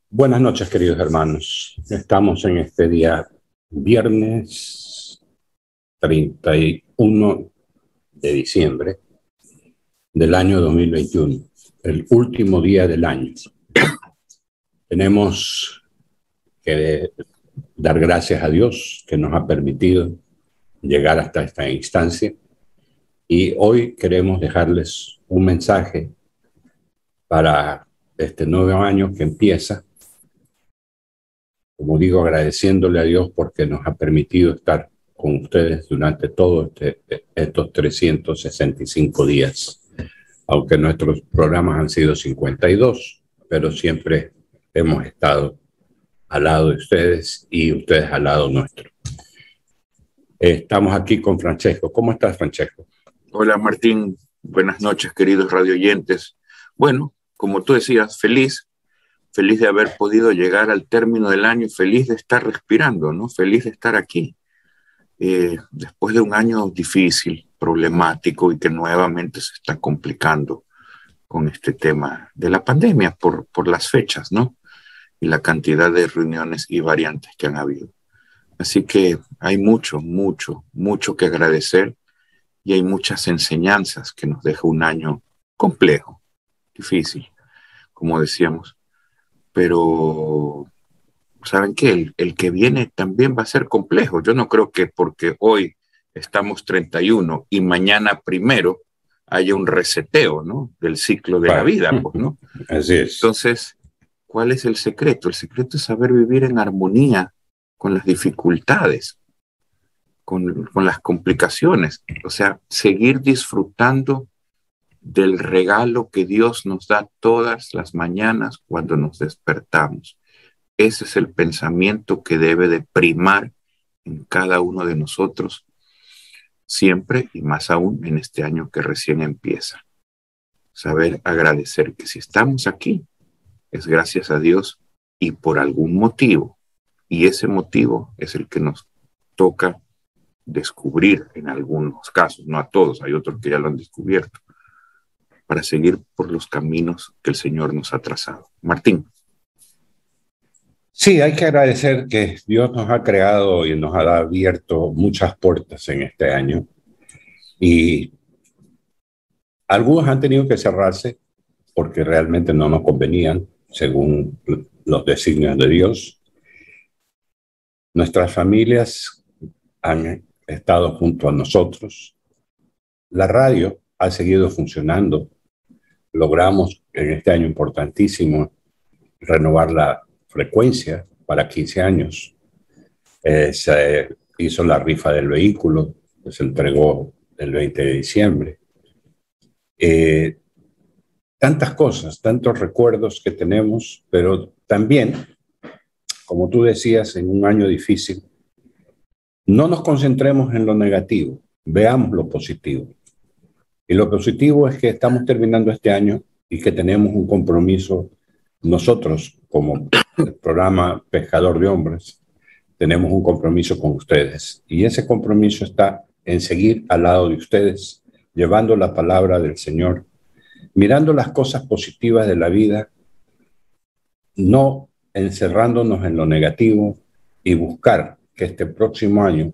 Buenas noches, queridos hermanos. Estamos en este día viernes 31 de diciembre del año 2021, el último día del año. Tenemos que dar gracias a Dios que nos ha permitido llegar hasta esta instancia y hoy queremos dejarles un mensaje para este nuevo año que empieza. Como digo, agradeciéndole a Dios porque nos ha permitido estar con ustedes durante todos estos 365 días. Aunque nuestros programas han sido 52, pero siempre hemos estado al lado de ustedes y ustedes al lado nuestro. Estamos aquí con Francesco. ¿Cómo estás, Francesco? Hola, Martín. Buenas noches, queridos radioyentes. Bueno, como tú decías, feliz de haber podido llegar al término del año, feliz de estar respirando, ¿no? Feliz de estar aquí. Después de un año difícil, problemático y que nuevamente se está complicando con este tema de la pandemia por las fechas, ¿no? Y la cantidad de reuniones y variantes que han habido. Así que hay mucho que agradecer y hay muchas enseñanzas que nos deja un año complejo, difícil, como decíamos. Pero, ¿saben qué? El que viene también va a ser complejo. Yo no creo que porque hoy estamos 31 y mañana 1 haya un reseteo, ¿no? Del ciclo de la vida, pues, ¿no? Así es. Entonces, ¿cuál es el secreto? El secreto es saber vivir en armonía con las dificultades, con las complicaciones. O sea, seguir disfrutando del regalo que Dios nos da todas las mañanas cuando nos despertamos. Ese es el pensamiento que debe de primar en cada uno de nosotros siempre y más aún en este año que recién empieza. Saber agradecer que si estamos aquí es gracias a Dios y por algún motivo. Y ese motivo es el que nos toca descubrir en algunos casos, no a todos, hay otros que ya lo han descubierto, para seguir por los caminos que el Señor nos ha trazado. Martín. Sí, hay que agradecer que Dios nos ha creado y nos ha abierto muchas puertas en este año y algunos han tenido que cerrarse porque realmente no nos convenían según los designios de Dios. Nuestras familias han estado junto a nosotros. La radio ha seguido funcionando. Logramos en este año importantísimo renovar la frecuencia para 15 años. Se hizo la rifa del vehículo, que se entregó el 20 de diciembre. Tantas cosas, tantos recuerdos que tenemos, pero también, como tú decías, en un año difícil, no nos concentremos en lo negativo, veamos lo positivo. Y lo positivo es que estamos terminando este año y que tenemos un compromiso nosotros, como el programa Pescador de Hombres, tenemos un compromiso con ustedes. Y ese compromiso está en seguir al lado de ustedes, llevando la palabra del Señor, mirando las cosas positivas de la vida, no encerrándonos en lo negativo y buscar que este próximo año,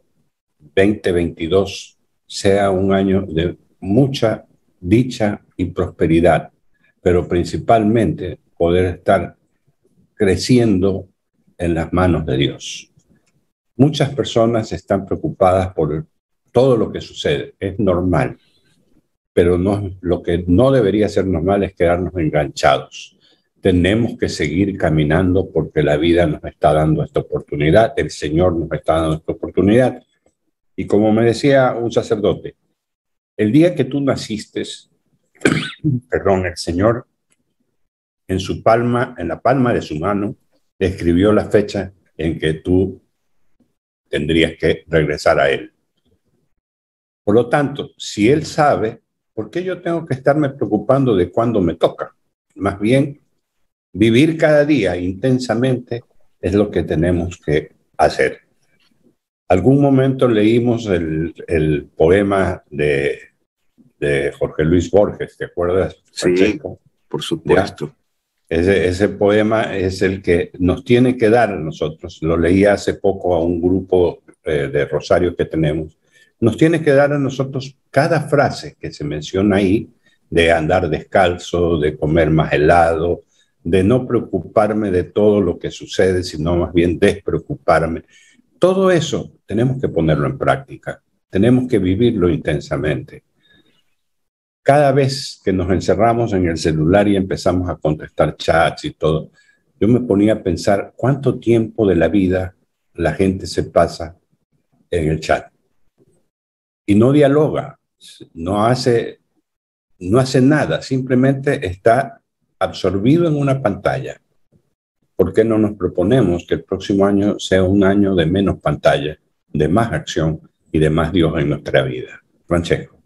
2022, sea un año de mucha dicha y prosperidad, pero principalmente poder estar creciendo en las manos de Dios. Muchas personas están preocupadas por todo lo que sucede. Es normal, pero no, lo que no debería ser normal es quedarnos enganchados. Tenemos que seguir caminando porque la vida nos está dando esta oportunidad, el Señor nos está dando esta oportunidad. Y como me decía un sacerdote, el día que tú naciste, el Señor en su palma, en la palma de su mano, escribió la fecha en que tú tendrías que regresar a Él. Por lo tanto, si Él sabe, ¿por qué yo tengo que estarme preocupando de cuándo me toca? Más bien, vivir cada día intensamente es lo que tenemos que hacer. Algún momento leímos el poema de Jorge Luis Borges, ¿te acuerdas, Francesco? Sí, por supuesto. Ese poema es el que nos tiene que dar a nosotros. Lo leí hace poco a un grupo de rosarios que tenemos. Nos tiene que dar a nosotros cada frase que se menciona ahí, de andar descalzo, de comer más helado, de no preocuparme de todo lo que sucede, sino más bien despreocuparme. Todo eso tenemos que ponerlo en práctica. Tenemos que vivirlo intensamente. Cada vez que nos encerramos en el celular y empezamos a contestar chats y todo, yo me ponía a pensar cuánto tiempo de la vida la gente se pasa en el chat y no dialoga, no hace nada, simplemente está absorbido en una pantalla. ¿Por qué no nos proponemos que el próximo año sea un año de menos pantalla, de más acción y de más Dios en nuestra vida? Francesco.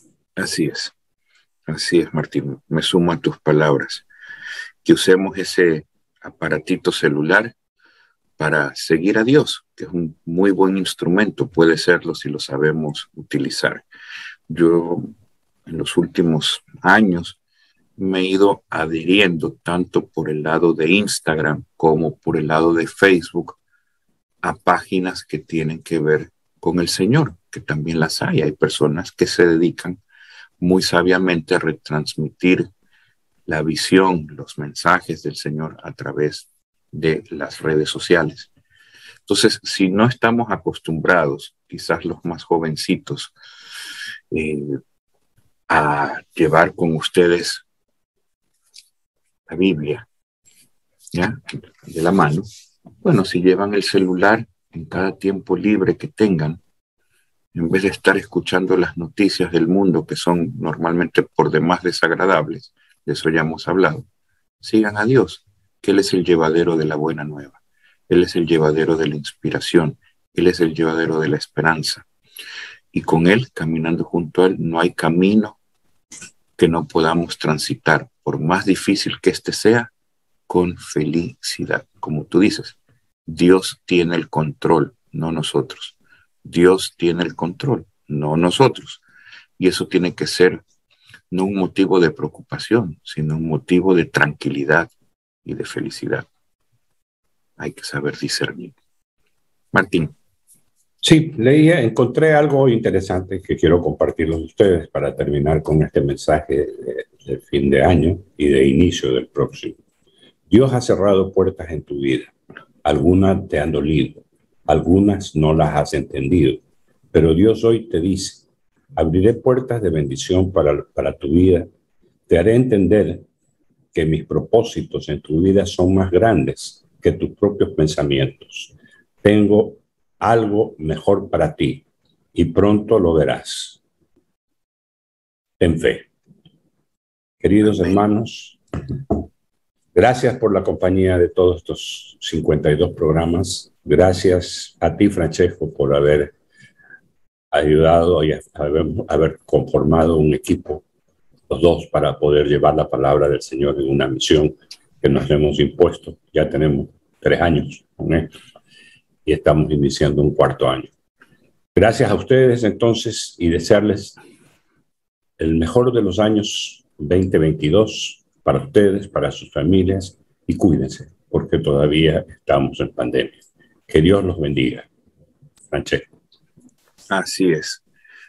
Así es, Martín. Me sumo a tus palabras. Que usemos ese aparatito celular para seguir a Dios, que es un muy buen instrumento, puede serlo si lo sabemos utilizar. Yo en los últimos años me he ido adhiriendo tanto por el lado de Instagram como por el lado de Facebook a páginas que tienen que ver con el Señor, que también las hay. Hay personas que se dedican muy sabiamente a retransmitir la visión, los mensajes del Señor a través de las redes sociales. Entonces, si no estamos acostumbrados, quizás los más jovencitos, a llevar con ustedes la Biblia, ¿ya? De la mano, bueno, si llevan el celular en cada tiempo libre que tengan, en vez de estar escuchando las noticias del mundo, que son normalmente por demás desagradables, de eso ya hemos hablado, sigan a Dios, que Él es el llevadero de la buena nueva. Él es el llevadero de la inspiración. Él es el llevadero de la esperanza. Y con Él, caminando junto a Él, no hay camino que no podamos transitar, por más difícil que éste sea, con felicidad. Como tú dices, Dios tiene el control, no nosotros. Dios tiene el control, no nosotros. Y eso tiene que ser no un motivo de preocupación, sino un motivo de tranquilidad y de felicidad. Hay que saber discernir. Martín. Sí, encontré algo interesante que quiero compartir con ustedes para terminar con este mensaje de fin de año y de inicio del próximo. Dios ha cerrado puertas en tu vida. Algunas te han dolido, algunas no las has entendido, pero Dios hoy te dice, abriré puertas de bendición para tu vida, te haré entender que mis propósitos en tu vida son más grandes que tus propios pensamientos. Tengo algo mejor para ti y pronto lo verás. Ten fe. Queridos hermanos, gracias por la compañía de todos estos 52 programas. Gracias a ti, Francesco, por haber ayudado y haber conformado un equipo, los dos, para poder llevar la palabra del Señor en una misión que nos hemos impuesto. Ya tenemos 3 años con esto y estamos iniciando un 4º año. Gracias a ustedes entonces y desearles el mejor de los años 2022 para ustedes, para sus familias, y cuídense porque todavía estamos en pandemia. Que Dios los bendiga. Francesco. Así es,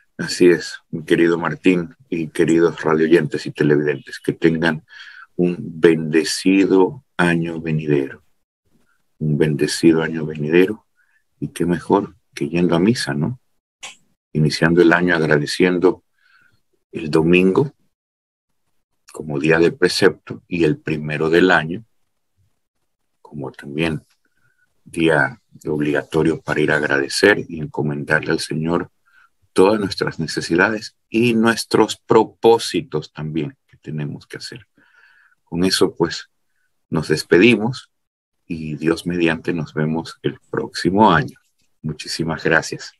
mi querido Martín y queridos radioyentes y televidentes, que tengan un bendecido año venidero. Un bendecido año venidero. Y qué mejor que yendo a misa, ¿no? Iniciando el año agradeciendo el domingo como día de precepto y el 1 del año como también día obligatorio para ir a agradecer y encomendarle al Señor todas nuestras necesidades y nuestros propósitos también que tenemos que hacer. Con eso, pues, nos despedimos y Dios mediante nos vemos el próximo año. Muchísimas gracias.